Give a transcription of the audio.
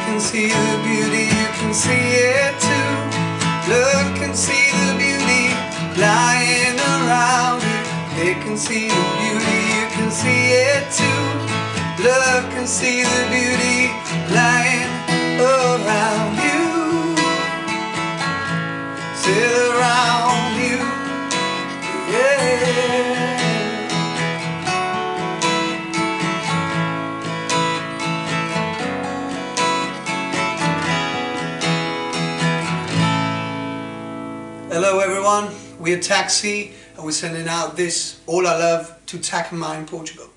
can see the beauty, you can see it too. Look and see the beauty lying around you. They can see the beauty, you can see it too. Look and see the beauty lying around you. Sit around you, yeah. Hello everyone, we're Taxi and we're sending out this All I Love to Takamine Portugal.